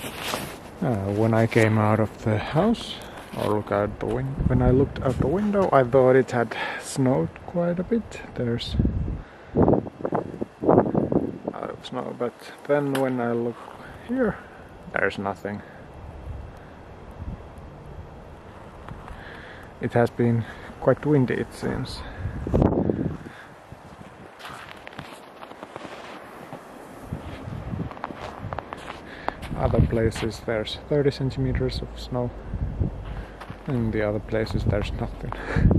When I came out of the house, or when I looked out the window, I thought it had snowed quite a bit. There's snow, but then when I look here, there's nothing. It has been quite windy, it seems. Other places there's 30 centimeters of snow, and the other places there's nothing.